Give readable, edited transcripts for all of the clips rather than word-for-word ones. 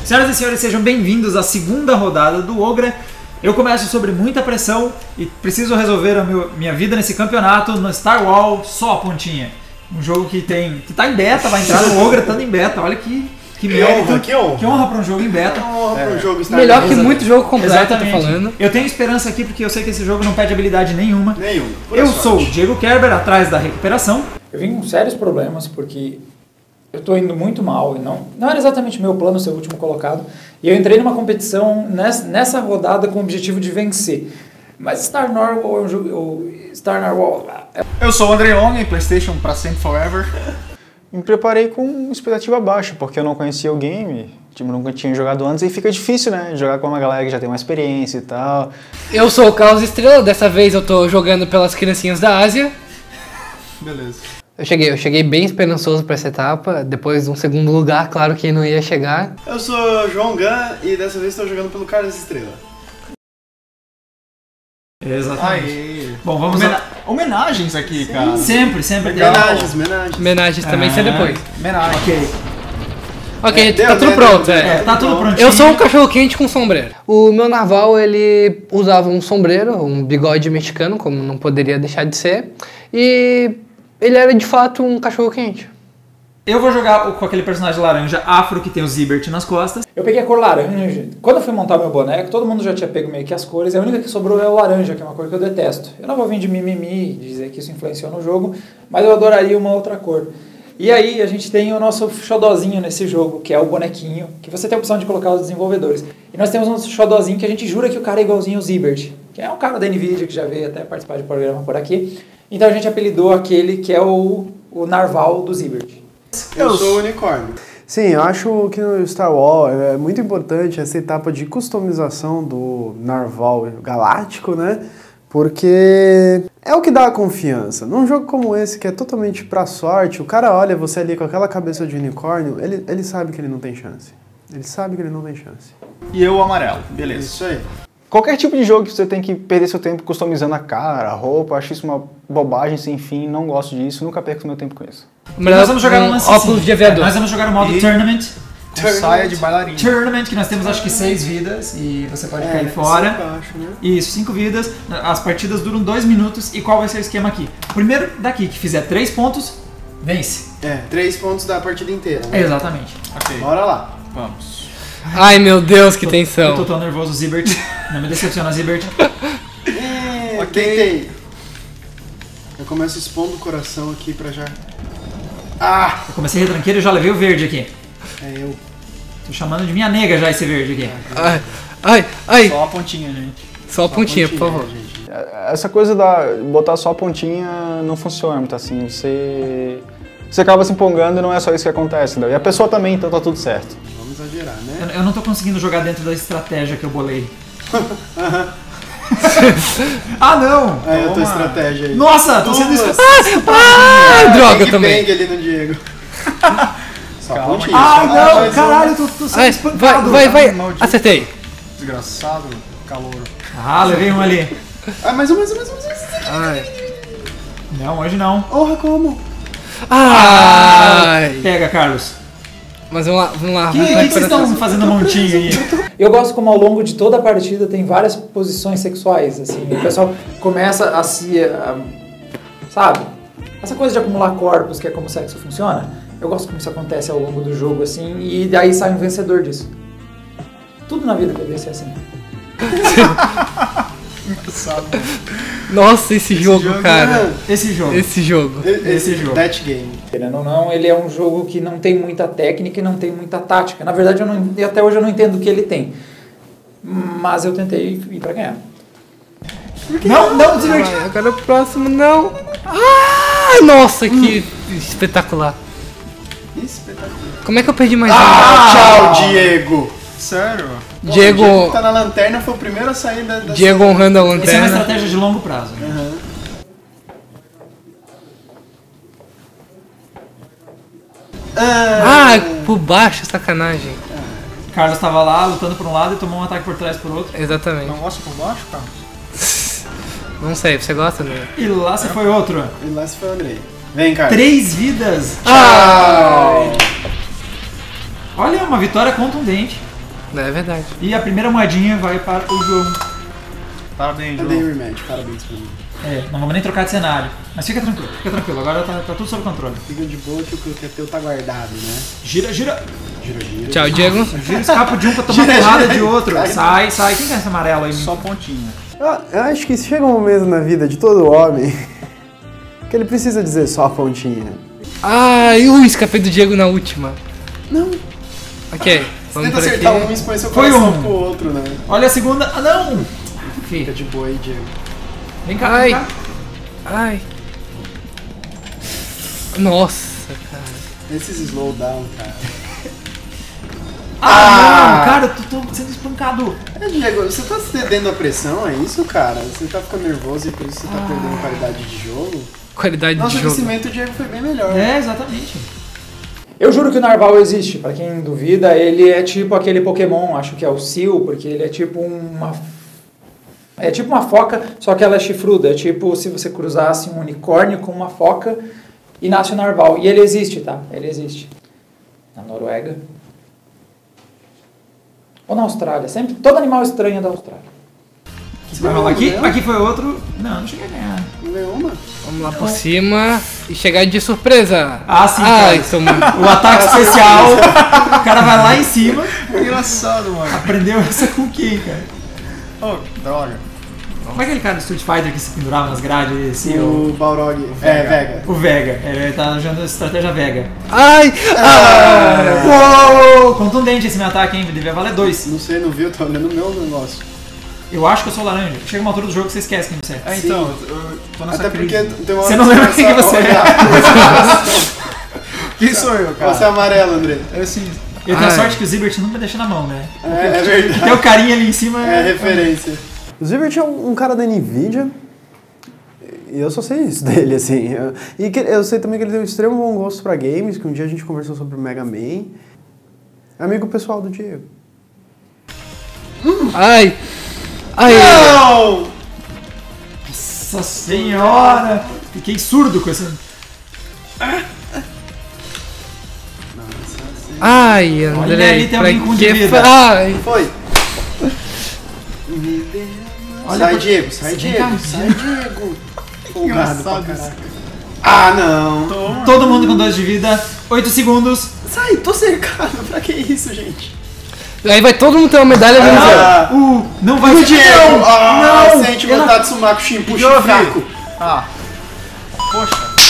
Senhoras e senhores, sejam bem-vindos à segunda rodada do Ogra. Eu começo sobre muita pressão e preciso resolver a minha vida nesse campeonato no Star Wars só a pontinha. Um jogo que tá em beta, vai entrar no Ogra estando em beta. Olha que mérito, que honra para um jogo em beta. Melhor que muito jogo completo, Exatamente. tô falando. Eu tenho esperança aqui porque eu sei que esse jogo não pede habilidade nenhuma. Pura Eu sorte. sou o Diego Kerber, atrás da recuperação. Eu vim com sérios problemas porque eu tô indo muito mal e não era exatamente meu plano ser o último colocado. E eu entrei numa competição nessa rodada com o objetivo de vencer. Mas Star Narwhal é um jogo... Star Narwhal... Eu sou o André Long, PlayStation pra sempre forever. Me preparei com expectativa baixa, porque eu não conhecia o game, tipo, nunca tinha jogado antes, e fica difícil, né, jogar com uma galera que já tem uma experiência e tal. Eu sou o Carlos Estrela, dessa vez eu tô jogando pelas criancinhas da Ásia. Beleza. Eu cheguei bem esperançoso pra essa etapa, depois de um segundo lugar, claro que não ia chegar. Eu sou o João Gun e dessa vez estou jogando pelo Carlos Estrela. Exatamente. Aê. Bom, vamos lá. Homenagens aqui, cara. Sempre tem. Homenagens. Homenagens também sai depois. Homenagem. Ok. Ok, Deu, tá tudo deu, pronto. deu. Tá tudo prontinho. Eu sou um cachorro quente com sombreiro. O meu narval, ele usava um sombreiro, um bigode mexicano, como não poderia deixar de ser. E ele era de fato um cachorro quente. Eu vou jogar com aquele personagem laranja afro que tem o Zibert nas costas. Eu peguei a cor laranja. Quando eu fui montar meu boneco, todo mundo já tinha pego meio que as cores. A única que sobrou é o laranja, que é uma cor que eu detesto. Eu não vou vir de mimimi dizer que isso influenciou no jogo, mas eu adoraria uma outra cor. E aí a gente tem o nosso xodozinho nesse jogo, que é o bonequinho, que você tem a opção de colocar os desenvolvedores. E nós temos um xodozinho que a gente jura que o cara é igualzinho ao Zibert, que é um cara da Nvidia que já veio até participar de programa por aqui. Então a gente apelidou aquele que é o narval do Zibert. Eu sou o unicórnio. Sim, eu acho que no Star Wars é muito importante essa etapa de customização do narval galáctico, né? Porque é o que dá a confiança. Num jogo como esse, que é totalmente pra sorte, o cara olha você ali com aquela cabeça de unicórnio, ele sabe que ele não tem chance. Ele sabe que ele não tem chance. E eu o amarelo, beleza. Isso aí. Qualquer tipo de jogo que você tem que perder seu tempo customizando a cara, a roupa, acho isso uma bobagem sem fim, não gosto disso, nunca perco meu tempo com isso. Nós vamos jogar um lance óculos assim. de aviador. Nós vamos jogar o modo Tournament. Com saia de bailarina. Tournament, que nós temos acho que 6 vidas e você pode cair fora. Acho, né? Isso, 5 vidas. As partidas duram 2 minutos. E qual vai ser o esquema aqui? O primeiro daqui que fizer 3 pontos, vence. 3 pontos da partida inteira. Né? Exatamente. Ok, Bora lá. vamos. Ai meu Deus, que Eu tô tensão. tão nervoso, Zibert. Não me decepciona, Zibert. Tentei. Eu começo expondo o coração aqui pra já... Eu comecei retranqueiro e já levei o verde aqui. É eu. Tô chamando de minha nega já esse verde aqui. Ai. Só a pontinha, gente. Só a pontinha, por favor. Gente. Essa coisa da botar só a pontinha não funciona muito assim, você acaba se empolgando e não é só isso que acontece, né? E a pessoa também, então tá tudo certo. Vamos exagerar, né? Eu não tô conseguindo jogar dentro da estratégia que eu bolei. Ah, não! Aí a tua estratégia aí. Nossa, tô sendo Droga Bang também. Bang ali no Diego. Só Calma. pontinha. Ah, não! mais um. Caralho, tô sendo Ai, espancado. vai. Maldito. Acertei. Desgraçado, calor. Ah, levei um ali. Mais um. Não, hoje não. Porra, como? Ai. Pega, Carlos. Mas vamos lá. O que vocês estão fazendo montinho aí? Eu gosto como ao longo de toda a partida tem várias posições sexuais, assim. O pessoal começa a se... sabe? Essa coisa de acumular corpos, que é como o sexo funciona. Eu gosto como isso acontece ao longo do jogo, assim. E daí sai um vencedor disso. Tudo na vida deveria ser assim. Nossa, esse jogo, cara. Esse jogo. Esse jogo. Esse jogo. That game. Querendo ou não, ele é um jogo que não tem muita técnica e não tem muita tática. Na verdade, até hoje eu não entendo o que ele tem. Mas eu tentei ir pra ganhar. Não, Zibert. Ai, agora o próximo não. Ah, nossa, que espetacular. Espetacular. Como é que eu perdi mais Tchau, Diego. Sério? Pô, Diego- O Diego que tá na lanterna foi o primeiro a sair da... Diego honrando a Essa é uma lanterna. estratégia de longo prazo. Por baixo, sacanagem. Carlos tava lá lutando por um lado e tomou um ataque por trás por outro. Exatamente. Não gosta por baixo, cara? Não sei, você gosta, né? E lá se foi outro. E lá se foi o Andrei. Vem, cara. 3 vidas. Tchau. Olha, uma vitória contundente. É verdade. E a primeira moedinha vai para o João. Parabéns, Eu dei João. um rematch, parabéns pra mim. Não vamos nem trocar de cenário. Mas fica tranquilo, agora tá tudo sob controle. Fica de boa que o que é teu tá guardado, né? Gira. Gira. Tchau, Diego. Gira, escapa de um pra tomar porrada de outro. Sai. Quem que é esse amarelo aí? Só pontinha. Eu acho que chega um momento na vida de todo homem que ele precisa dizer só a pontinha. Ai, escapei do Diego na última. Não. Ok, Você vamos tenta por acertar aqui. um e expõe seu Foi coração um. pro outro, né? Olha a segunda. Ah, não! Fica de boa aí, Diego. Vem cá, Ai. vem cá. Ai. Nossa, cara. Esses slowdown, cara. Não, cara, eu tô sendo espancado. Diego, você tá cedendo a pressão, é isso, cara? Você tá ficando nervoso e por isso você tá perdendo qualidade de jogo? Qualidade Nosso de jogo. aquecimento, o Diego foi bem melhor. Exatamente. Eu juro que o Narval existe, pra quem duvida, ele é tipo aquele Pokémon, acho que é o Seal, porque ele é tipo uma... É tipo uma foca, só que ela é chifruda. É tipo se você cruzasse um unicórnio com uma foca e nasce o Narval. E ele existe, tá? Ele existe. Na Noruega. Ou na Austrália. Sempre, todo animal estranho é da Austrália. Você vai rolar aqui? Aqui foi outro. Não cheguei a ganhar. Não ganhou uma? Vamos lá por cima e chegar de surpresa. Sim, Ai, cara. toma. O ataque especial. O cara vai lá em cima. Engraçado, mano. Aprendeu essa com quem, cara? Oh, droga. Como é aquele cara do Street Fighter que se pendurava nas grades? Assim, O Balrog. Vega. O Vega. Ele tá usando a estratégia Vega. Ai! Uou! Contundente esse meu ataque, hein? Devia valer 2. Não sei, não viu? Tô olhando o meu negócio. Eu acho que eu sou laranja. Chega uma altura do jogo que você esquece quem você é. Então, eu tô nessa Até porque crise. tem uma Você hora não que lembra quem que começa você a é. olhar. Quem sou eu, cara? Você é amarelo, André. É assim. Eu tenho Ai. sorte que o Zibert não me deixa na mão, né? É verdade. Tem o carinha ali em cima. É referência. O Zibert é um cara da NVIDIA. E eu só sei isso dele, assim. Eu sei também que ele tem um extremo bom gosto pra games, que um dia a gente conversou sobre o Mega Man. Amigo pessoal do Diego. Ai! Ai! Não! Nossa senhora! Fiquei surdo com essa. Ai, André. Olha ali, tem alguém com que vida. Ai! Foi. Olha Sai, pra- Diego. Sai, Vem Diego. cá, Sai, Diego. Folgado pra Engraçado caraca. Ah, não. Todo mundo com 2 de vida. 8 segundos. Sai, tô cercado. Pra que isso, gente? Aí vai todo mundo ter uma medalha, vamos ver. Não vai O ser Diego. Não! Sente Eu não- vontade de sumar com o chimpuxo Eu vi. fraco. Poxa.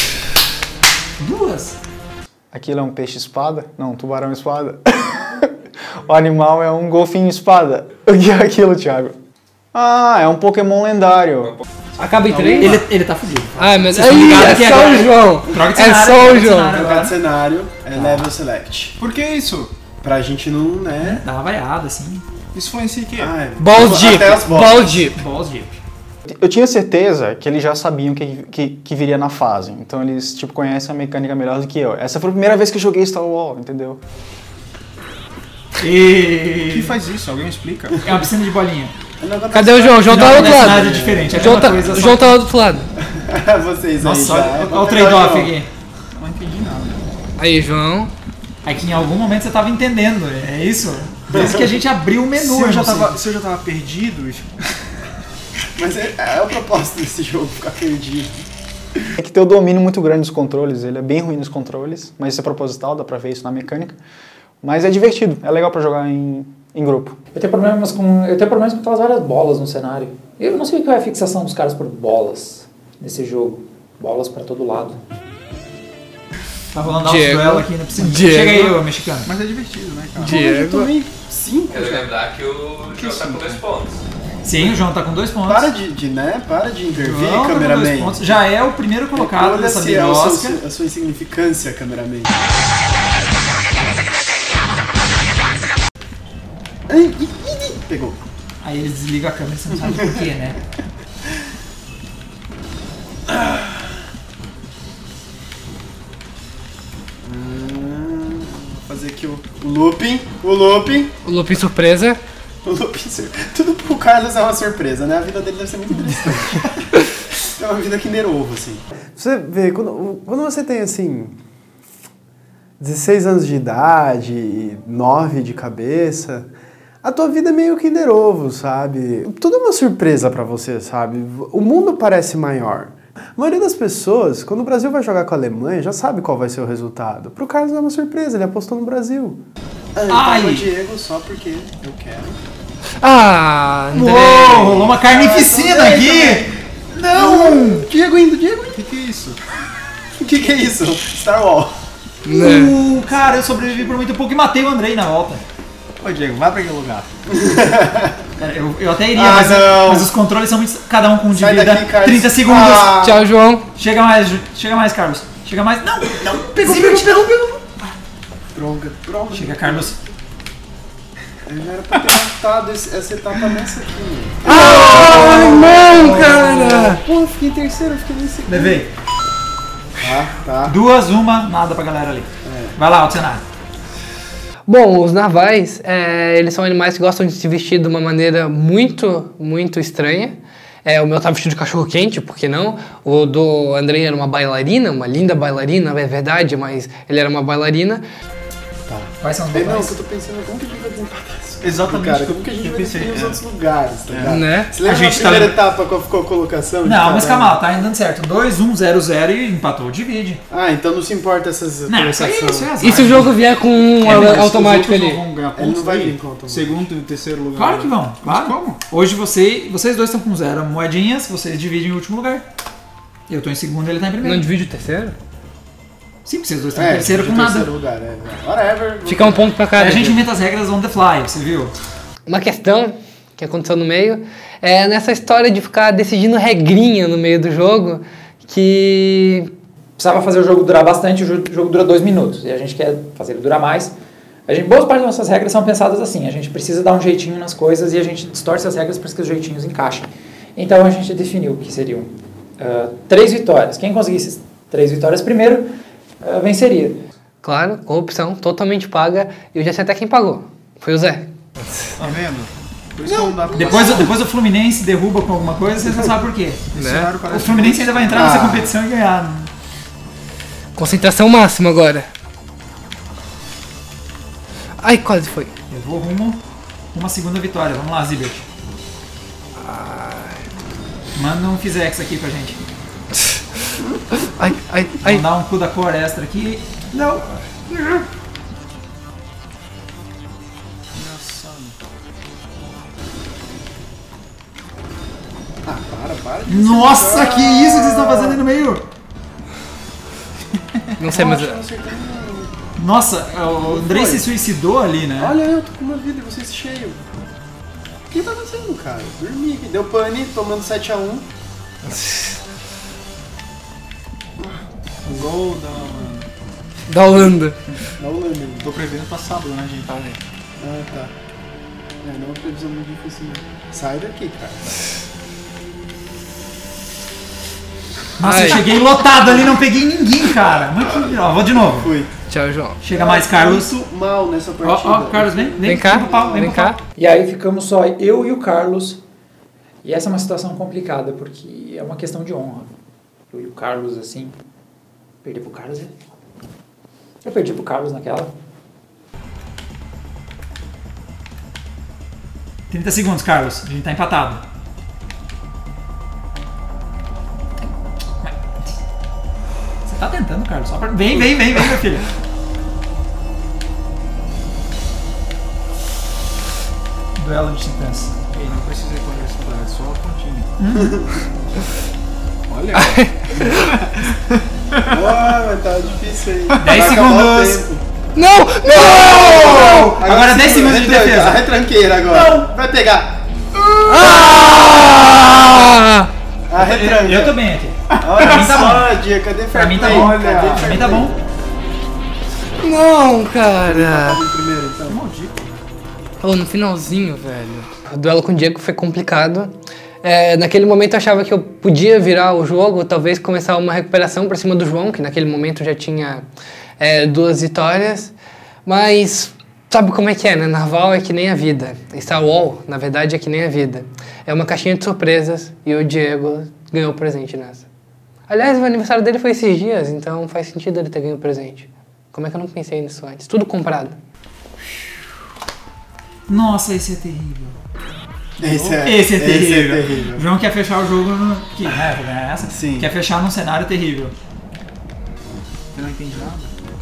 2. Aquilo é um peixe-espada? Não, um tubarão-espada. O animal é um golfinho-espada. O que é aquilo, Thiago? É um Pokémon lendário. Acaba em 3? Ele tá fudido. Ai, meu Deus. Vocês estão ligados É aqui só agora. o João. Troca de É cenário, só troca o de João. cenário. Trocar de cenário é level select. Por que isso? Pra gente não, né? Dá uma vaiada, assim. Isso influencia o quê? Balls Deep. Até as bolas. Balls Deep. Balls deep. Eu tinha certeza que eles já sabiam que viria na fase. Então eles, tipo, conhecem a mecânica melhor do que eu. Essa foi a primeira vez que eu joguei Star Wars, entendeu? O que faz isso? Alguém me explica? É uma piscina de bolinha. Cadê o João? O João tá lá do outro Não é lado. cenário diferente. É a O João mesma tá, coisa, o só João que- tá lá do outro lado. Vocês Nossa, aí já. olha Vamos o pegar trade-off João. aqui. Não entendi nada. Aí, João. É que em algum momento você tava entendendo, é isso? Desde que a gente abriu o menu, Se eu já não sei. tava perdido... Mas é o propósito desse jogo, ficar perdido. Tem que ter o domínio muito grande dos controles. Ele é bem ruim nos controles, mas isso é proposital, dá pra ver isso na mecânica. Mas é divertido, é legal pra jogar em grupo. Eu tenho problemas com aquelas várias bolas no cenário. Eu não sei qual é a fixação dos caras por bolas nesse jogo. Bolas pra todo lado. Tá rolando alto Diego. duelo aqui na piscina. Diego. Chega aí, ô mexicano. Mas é divertido, né, cara? Eu Diego. tomei 5. Quero lembrar que o João tá com 2 pontos. Sim, o João tá com 2 pontos. Para de intervir, João tá com 2 cameraman. pontos. Já é o primeiro colocado dessa Olha-se birosca. a sua insignificância, cameraman. Pegou. Aí eles desligam a câmera e você não sabe por quê, né? Vou fazer aqui o looping. O looping. O looping surpresa. O looping. Tudo pro Carlos é uma surpresa, né? A vida dele deve ser muito interessante. É uma vida Kinder Ovo, assim. Você vê, quando você tem assim. 16 anos de idade, 9 de cabeça, a tua vida é meio Kinder Ovo, sabe? Tudo é uma surpresa pra você, sabe? O mundo parece maior. A maioria das pessoas, quando o Brasil vai jogar com a Alemanha, já sabe qual vai ser o resultado. Pro Carlos é uma surpresa, ele apostou no Brasil. Eu o Diego só porque eu quero. Ah, André! Uou, rolou uma carnificina aqui! Não! Diego indo. O que é isso? O que é isso? Star Wars. Cara, eu sobrevivi por muito pouco e matei o Andrei na volta. Ô Diego, vai pra aquele lugar. Cara, eu até iria, não. mas os controles são muito... Cada um com um de Sai vida. daqui, Carlos. 30 segundos. Tchau, João. Chega mais, Carlos. Chega mais. Não, pegou. Droga. Chega, Carlos. Eu já era pra ter matado essa etapa nessa aqui. Ai, não, cara! Pô, eu fiquei em terceiro, eu fiquei em segundo. Levei. Tá. 2, 1, nada pra galera ali. Vai lá, Alcenar. Bom, os narvais, eles são animais que gostam de se vestir de uma maneira muito, muito estranha. O meu tá vestido de cachorro-quente, por que não? O do Andrei era uma bailarina, uma linda bailarina, é verdade, mas ele era uma bailarina. Quais são os Não, botões? eu tô pensando como que a gente vai desempatar isso. Exatamente, Cara, como que a gente vai definir os outros lugares, tá ligado? Né? Você lembra A gente a primeira tá- etapa qual ficou a colocação? de Não, cada mas um? calma lá, tá dando certo. 2, 1, 0, 0 e empatou, divide. Ah, então não se importa essas Não, isso colocações. é azar. E se o jogo vier com um Mas automático os outros ali? não vão ganhar Ele pontos não vai daí? vir contra o Segundo e terceiro lugar. Claro que vão, claro. Mas como? Hoje vocês dois estão com 0 moedinhas, vocês dividem o último lugar. Eu tô em segundo e ele tá em primeiro. Não divide o terceiro? Sim, porque vocês dois estão em terceiro com terceiro nada. lugar, Whatever. Fica um ponto pra Aí cada. a gente inventa as regras on the fly, você viu? Uma questão que aconteceu no meio é nessa história de ficar decidindo regrinha no meio do jogo, que Precisava fazer o jogo durar bastante, o jogo dura 2 minutos. E a gente quer fazer ele durar mais. Boa parte das nossas regras são pensadas assim. A gente precisa dar um jeitinho nas coisas e a gente distorce as regras para que os jeitinhos encaixem. Então a gente definiu que seriam 3 vitórias. Quem conseguisse 3 vitórias primeiro, venceria. claro, corrupção totalmente paga, e eu já sei até quem pagou. Foi o Zé. Tá vendo? Por isso que não dá pra Depois o Fluminense derruba com alguma coisa, vocês não sabem por quê. Esse cenário O parece Fluminense ainda vai entrar nessa competição e ganhar. Concentração máxima agora. Ai, quase foi. Eu vou rumo uma segunda vitória. Vamos lá, Zibert. Manda um Fizex aqui pra gente. Ai, ai, ai. Vamos dar um cu da cor extra aqui. Não. Para. Nossa, que isso que vocês estão fazendo aí no meio? Não sei, mas... Nossa, o Andrei se suicidou ali, né? Olha, eu tô com uma vida e vocês cheio. O que tá acontecendo, cara? Dormi aqui. Deu pane, tomando 7x1. um gol Da Holanda. Não lembro. Tô prevendo pra sábado, né, gente? Ah, tá. Não é uma previsão muito difícil, não. Sai daqui, cara. Nossa, eu Ai. cheguei lotado ali, não peguei ninguém, cara. Mas que... Ó, vou de novo. Fui. Tchau, João. Chega mais, Carlos. Muito mal nessa Ó, partida. Carlos, vem. Vem cá, pro pau, vem pro cá. pau. E aí ficamos só eu e o Carlos. E essa é uma situação complicada, porque é uma questão de honra. Eu e o Carlos, assim... Perdi pro Carlos, Eu perdi pro Carlos naquela. 30 segundos, Carlos. A gente tá empatado. Você tá tentando, Carlos. Só pra... Vem, meu filho. Duelo de titãs. Ei, não precisei conversar, é só a pontinha. Olha, Ah, mas tá difícil aí. 10 Vai acabar o segundos. tempo. Não! Não! Agora 10 segura, segundos de retranca, defesa. A retranqueira agora. Não. Vai pegar. Ah! A retranca. Eu tô bem aqui. Olha mim tá só, Dia, cadê Pra mim tá fair bom. play? Cadê Pra fair mim tá play? bom. Não, cara! Tá em primeiro, então. Oh, no finalzinho, velho. O duelo com o Diego foi complicado. Naquele momento eu achava que eu podia virar o jogo, talvez começar uma recuperação pra cima do João, que naquele momento já tinha 2 vitórias. Mas sabe como é que é, né? Narval é que nem a vida. Star Wars, na verdade, é que nem a vida. É uma caixinha de surpresas e o Diego ganhou o presente nessa. Aliás, o aniversário dele foi esses dias, então faz sentido ele ter ganho o presente. Como é que eu não pensei nisso antes? Tudo comprado. Nossa, esse é terrível. Esse é terrível. O João quer fechar o jogo no... Que, né, vou ganhar essa? Sim. Quer fechar num cenário terrível. Eu não entendi nada.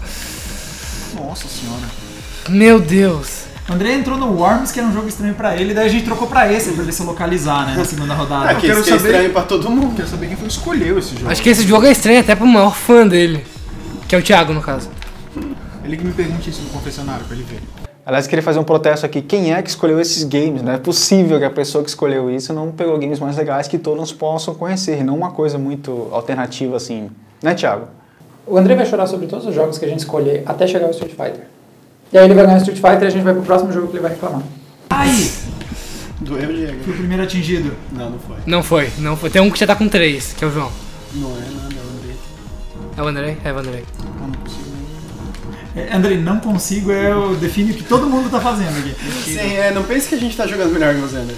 Nossa senhora. Meu Deus. O André entrou no Worms, que era um jogo estranho pra ele, daí a gente trocou pra esse, pra ele se localizar, né, na segunda rodada. Que quero isso que é saber- estranho pra todo mundo. Quero saber quem foi que escolheu esse jogo. Acho que esse jogo é estranho até pro maior fã dele. Que é o Thiago, no caso. Ele que me pergunte isso no confessionário pra ele ver. Aliás, queria fazer um protesto aqui. Quem é que escolheu esses games? Não é possível que a pessoa que escolheu isso não pegou games mais legais que todos possam conhecer. Não uma coisa muito alternativa assim. Né, Thiago? O André vai chorar sobre todos os jogos que a gente escolher até chegar ao Street Fighter. E aí ele vai ganhar o Street Fighter e a gente vai pro próximo jogo que ele vai reclamar. Ai! Doeu, Diego. Fui o primeiro atingido. Não, não foi. Não foi. Tem um que já tá com 3, que é o João. Não é nada, André. É o André? É o André. Eu não consigo nem... André, não consigo, define o que todo mundo tá fazendo aqui. Sim, não pense que a gente tá jogando melhor que você, André.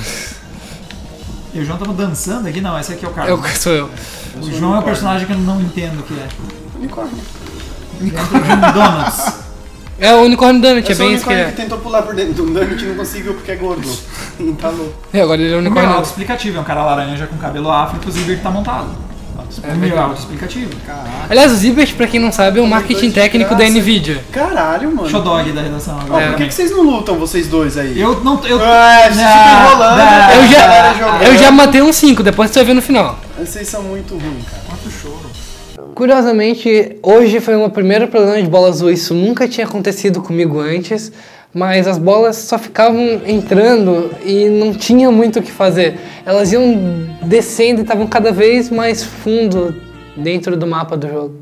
E o João tava dançando aqui? Não, esse aqui é o Carlos. Sou eu. O João é o personagem que eu não entendo o que é. Unicórnio. Dentro de um Donuts. É o Unicórnio Donut, Eu é sou o bem isso que unicórnio é. que tentou pular por dentro do Donut e não conseguiu porque é gordo. Entalou. É, agora ele é o O meu é Unicórnio. autoexplicativo, é um cara laranja com cabelo afro, inclusive que tá montado. O meu é autoexplicativo. Aliás, o Zibert, pra quem não sabe, é o marketing técnico da Nvidia. Caralho, mano. Xodog da redação Ó, agora. por que vocês não lutam, vocês dois aí? Eu não. Eu, Vocês ficam enrolando. Eu já matei um 5, depois você vai ver no final. Vocês são muito ruins, cara. Quanto choro. Curiosamente, hoje foi uma primeira problema de bola azul. Isso nunca tinha acontecido comigo antes, mas as bolas só ficavam entrando e não tinha muito o que fazer. Elas iam descendo e estavam cada vez mais fundo dentro do mapa do jogo.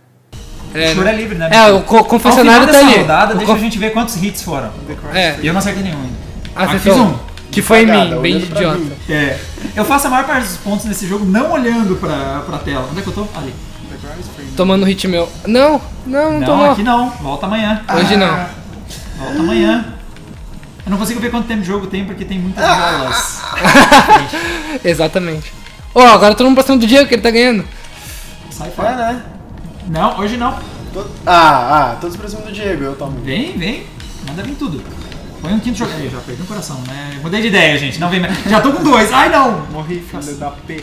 O choro é livre, né? É, o confessionário Ao tá final dessa ali. rodada, O deixa a gente ver quantos hits foram. É, E eu não acertei nenhum ainda. acertou. fiz um. Que foi em Cagada, mim, bem olhando pra idiota. mim. É. Eu faço a maior parte dos pontos nesse jogo não olhando pra tela. Onde é que eu tô? Ali. Tomando hit meu. Não Não, tomou. aqui não. Volta amanhã. Hoje não. Volta amanhã. Eu não consigo ver quanto tempo de jogo tem porque tem muitas bolas. Exatamente. Ó, agora todo mundo pra cima do Diego, que ele tá ganhando. Sai É, fora. né? Não, hoje não. Todos pra cima do Diego, eu tomo. Vem. Manda vir tudo. Põe um quinto jogo. Aí, já perdi o coração, né? Mudei de ideia, gente. Não vem mais. Já tô com 2. Ai, não. Morri, filho da P.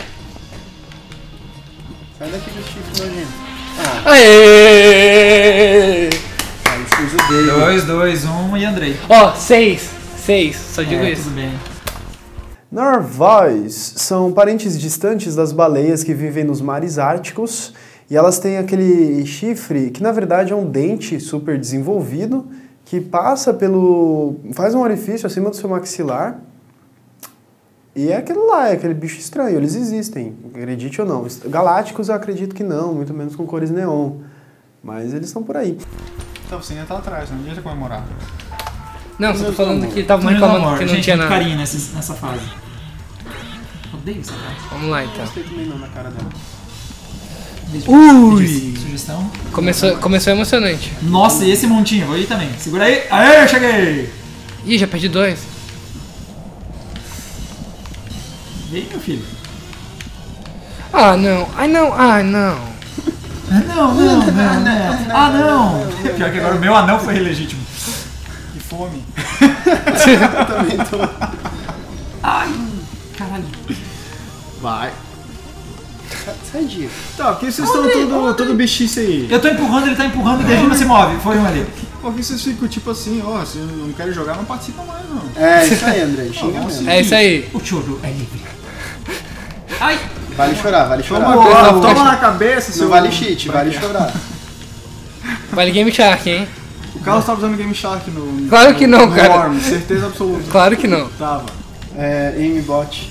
Sai daqui do chifre nojento. Aê! Aí vocês odeiam. 2, 2, 1 e Andrei. Ó, 6, só digo isso. Tudo bem. Narvals são parentes distantes das baleias que vivem nos mares árticos e elas têm aquele chifre que na verdade é um dente super desenvolvido que passa faz um orifício acima do seu maxilar e é aquilo lá, é aquele bicho estranho, eles existem, acredite ou não. Galácticos eu acredito que não, muito menos com cores neon, mas eles estão por aí. Então você ainda tá atrás, não adianta comemorar. Não, só tô falando que tava Meu reclamando amor, que não gente, tinha muito nada. carinho nessa fase. Odeio essa fase. Vamos lá então. Não gostei também não na cara dela. Ui! Sugestão? Começou emocionante. Nossa, e esse montinho? Vou ir também. Segura aí. Aê, cheguei! Ih, já perdi 2. Vem, meu filho. Ah, não. Ai, não. Ah, não. Ah, não. Pior que agora o meu anão foi ilegítimo. Que fome. Eu também tô. Ai, caralho. Vai. Sai, Diego. Tá, por que vocês estão todo bichice aí? Eu tô empurrando, ele tá empurrando e desde não se move. Foi um ali. Por que vocês ficam tipo assim, ó, se não querem jogar, não participa mais não. É isso aí, André. Xinga mesmo. É isso aí. O choro é livre. Ai! Vale chorar, vale chorar. Toma na cabeça, seu... Não vale cheat, vale chorar. Vale Game Shark, hein? O Carlos tava usando Game Shark no... Claro que não, no cara. Worm, certeza absoluta. Claro que não. Tava. Aimbot.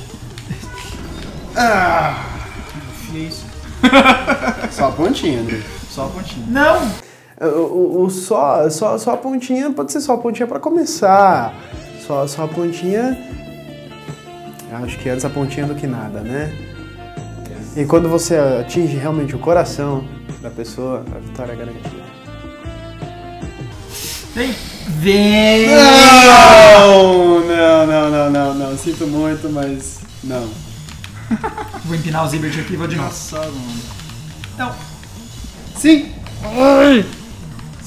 Enfiei isso. Só a pontinha, André. Só a pontinha. Não! Só a pontinha pode ser só a pontinha pra começar. Só a pontinha. Acho que antes a pontinha do que nada, né? E quando você atinge realmente o coração da pessoa, a vitória é garantida. Vem! Não. Sinto muito, mas não. Vou empinar o Zibert aqui e vou de novo. Engraçado, mano. Não. Sim! Ai!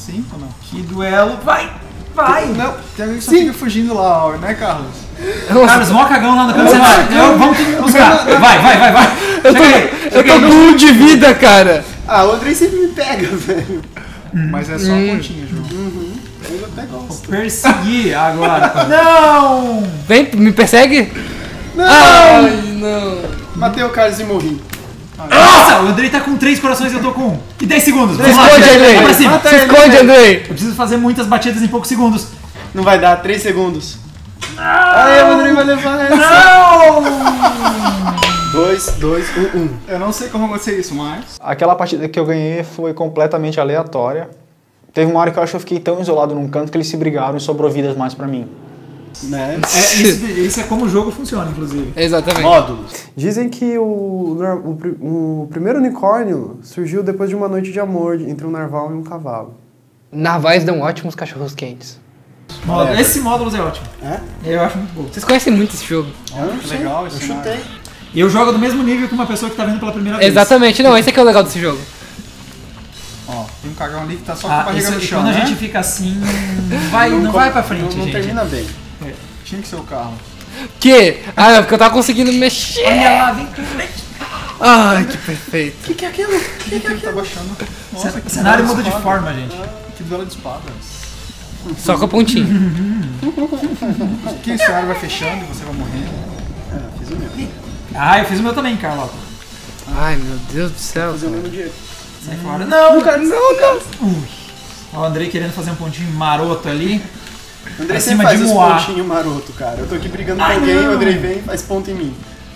Sim ou não? Que duelo. Vai! Não, tem alguém que só fica fugindo lá, ó, né, Carlos? Carlos, mó cagão lá no canto do cenário. Vamos buscar. Vai. Eu tô com 1 de vida, cara. O Andrei sempre me pega, velho. Mas é só a pontinha, João. Eu até gosto. Perseguir agora. Não! Vem, me persegue? Não! Ai, não. Matei o Carlos e morri. Nossa, o Andrei tá com 3 corações e eu tô com 1. E 10 segundos. Se esconde, Andrei. Vai pra cima. Se esconde, Andrei. Eu preciso fazer muitas batidas em poucos segundos. Não vai dar, 3 segundos. Aí, o Andrei vai levar essa. Não! 2, 1. Eu não sei como aconteceu isso, mas... Aquela partida que eu ganhei foi completamente aleatória. Teve uma hora que eu acho que eu fiquei tão isolado num canto que eles se brigaram e sobrou vidas mais pra mim. Né? Isso é como o jogo funciona, inclusive. Exatamente. Módulos. Dizem que o primeiro unicórnio surgiu depois de uma noite de amor entre um narval e um cavalo. Narvais dão ótimos cachorros quentes. Esse módulo é ótimo. É? Eu acho muito bom. Vocês conhecem muito esse jogo. Legal, Eu esse chutei. E eu jogo do mesmo nível que uma pessoa que tá vendo pela primeira vez. Exatamente. Não, esse aqui é o legal desse jogo. Ó, tem um cagão ali que tá só com a barriga no chão, quando né? a gente fica assim, não vai pra frente, Não gente. termina bem. Tinha que ser o carro. Que? Ah, porque eu tava conseguindo mexer. Olha lá, vem com frente. Ai, que perfeito. O que é aquilo? Quem que ele tá baixando? Nossa, que Cenário duelo muda de espada. forma, gente. Que duelo de espadas. Só com a pontinha. Que o cenário vai fechando e você vai morrendo. Fiz o meu. Eu fiz o meu também, Carlota. Ai, meu Deus do céu. Fiz o meu no Diego. Sai fora. Não, cara, não. Ui. Ó, o Andrei querendo fazer um pontinho maroto ali. O Andrei Acima sempre faz de os Moá. pontinhos maroto, cara. Eu tô aqui brigando com alguém, o Andrei vem e faz ponto em mim.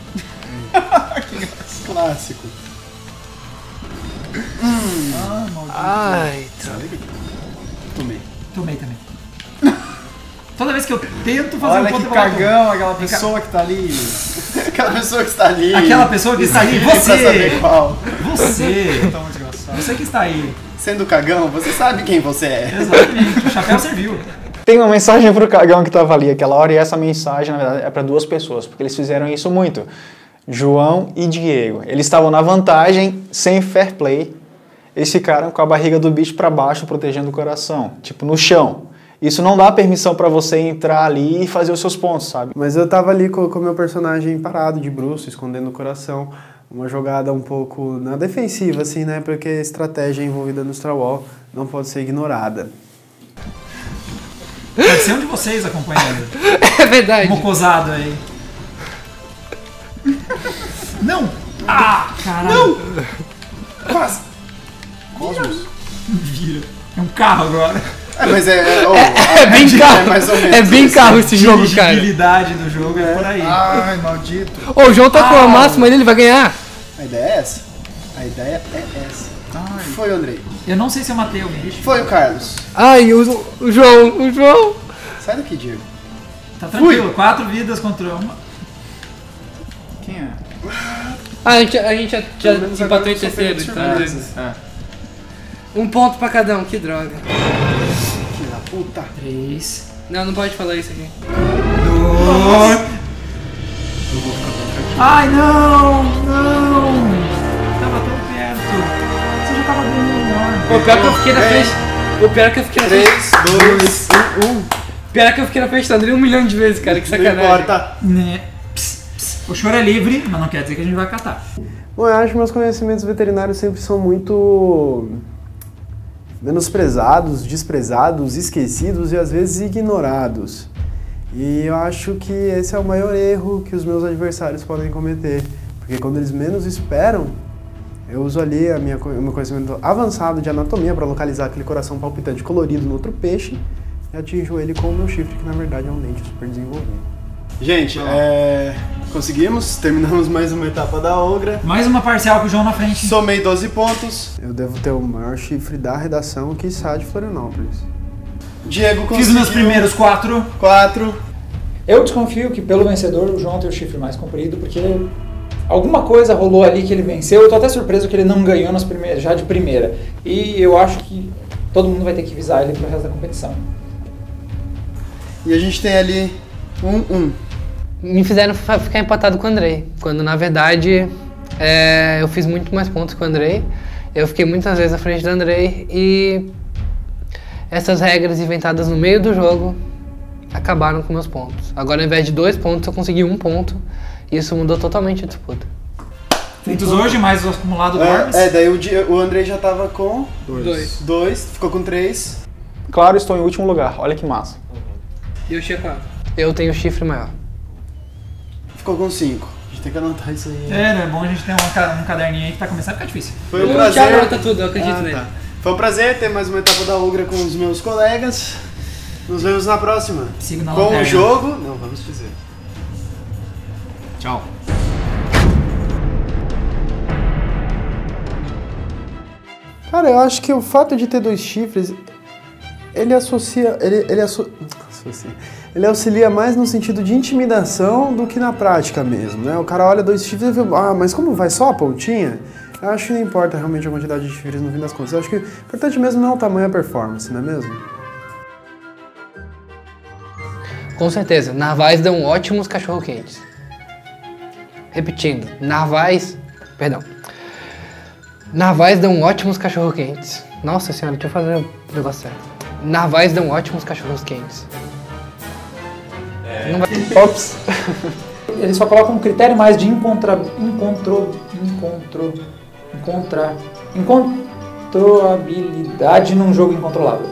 Clássico. Ai, Tomei. Tomei também. Toda vez que eu tento fazer Olha um ponto, que eu coloco. cagão, aquela pessoa que tá ali. Aquela pessoa que está ali. Aquela pessoa que está ali, Pra saber você! qual. Você! Tão desgraçado. Você que está aí. Sendo cagão, você sabe quem você é. Exatamente, o chapéu serviu. Tem uma mensagem pro cagão que tava ali aquela hora, e essa mensagem, na verdade, é para 2 pessoas, porque eles fizeram isso muito. João e Diego. Eles estavam na vantagem, sem fair play. Eles ficaram com a barriga do bicho para baixo, protegendo o coração, tipo no chão. Isso não dá permissão para você entrar ali e fazer os seus pontos, sabe? Mas eu tava ali com o meu personagem parado, de bruço, escondendo o coração. Uma jogada um pouco na defensiva, assim, né? Porque a estratégia envolvida no Star Wars não pode ser ignorada. Pode ser um de vocês acompanhando. é verdade. Mocosado aí. Não! Caralho! Não! Quase. Cosmos. Vira. É um carro agora. Mas é bem carro. É mais ou menos É bem isso. carro esse jogo, A cara. dirigibilidade do jogo é por aí. Ai, maldito. Ô, o João tá com a máxima ali, ele vai ganhar. A ideia é essa. A ideia é essa. Foi o Andrei. Eu não sei se eu matei alguém. Bicho. Foi o Carlos. Ai, o João. Sai daqui, Diego. Tá tranquilo, 4 vidas contra uma. Quem é? A gente já Pelo menos agora empatou em eu sou terceiro, feito de então. surpresa. 1 ponto pra cada um, que droga. Filho da puta. 3. Não pode falar isso aqui. 2. Ai, não! Tava tão perto. Você já tava bem melhor. O pior que eu fiquei na frente. O pior que eu fiquei na frente. 3, 2, 1. Pior que eu fiquei na frente do André 1 milhão de vezes, cara. Que Não sacanagem. importa. Né? O choro é livre, mas não quer dizer que a gente vai catar. Bom, eu acho que meus conhecimentos veterinários sempre são muito menosprezados, desprezados, esquecidos e às vezes ignorados. E eu acho que esse é o maior erro que os meus adversários podem cometer. Porque quando eles menos esperam, eu uso ali o meu conhecimento avançado de anatomia para localizar aquele coração palpitante colorido no outro peixe e atinjo ele com o meu chifre, que na verdade é um dente super desenvolvido. Gente, conseguimos, terminamos mais uma etapa da Ogra. Mais uma parcial com o João na frente. Somei 12 pontos. Eu devo ter o maior chifre da redação, quiçá de Florianópolis. Diego conseguiu. Fiz os meus primeiros 4. 4. Eu desconfio que pelo vencedor o João tem o chifre mais comprido, porque alguma coisa rolou ali que ele venceu. Eu tô até surpreso que ele não ganhou já de primeira. E eu acho que todo mundo vai ter que visar ele pro resto da competição. E a gente tem ali 1-1. Me fizeram ficar empatado com o Andrei, quando na verdade eu fiz muito mais pontos que o Andrei. Eu fiquei muitas vezes à frente do Andrei e essas regras inventadas no meio do jogo acabaram com meus pontos. Agora, ao invés de 2 pontos, eu consegui 1 ponto. E isso mudou totalmente a disputa. Feitos hoje, mais o acumulado do Arms. Daí o Andrei já tava com 2, ficou com 3. Claro, estou em último lugar. Olha que massa. E eu tinha 4. Eu tenho chifre maior. Ficou com 5. A gente tem que anotar isso aí. É bom a gente ter um caderninho aí que tá começando a ficar difícil. Foi um O prazer. Thiago anota tudo, eu acredito nele. Tá. Foi um prazer ter mais uma etapa da Ugra com os meus colegas. Nos vemos na próxima. Sigo na com lanterna. o jogo. Não, vamos dizer. Tchau. Cara, eu acho que o fato de ter 2 chifres, ele associa. Ele auxilia mais no sentido de intimidação do que na prática mesmo, né? O cara olha 2 chifres e vê, mas como vai só a pontinha? Eu acho que não importa realmente a quantidade de chifres no fim das contas. Eu acho que o importante mesmo não é o tamanho e a performance, não é mesmo? Com certeza, narvais dão ótimos cachorro-quentes. Repetindo, narvais dão ótimos cachorro-quentes. Nossa senhora, deixa eu fazer o negócio certo. Narvais dão ótimos cachorros-quentes. Não vai... Ops! Eles só colocam um critério mais de incontrolabilidade num jogo incontrolável.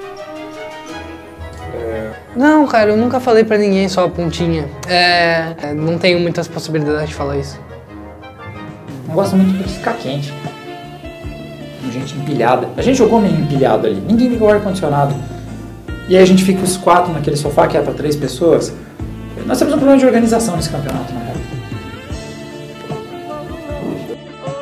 Não, cara, eu nunca falei pra ninguém só a pontinha. Não tenho muitas possibilidades de falar isso. Não gosto muito de ficar quente. Com gente empilhada. A gente jogou meio empilhado ali. Ninguém ligou o ar-condicionado. E aí a gente fica os 4 naquele sofá que é pra 3 pessoas. Nós temos um problema de organização nesse campeonato, na real.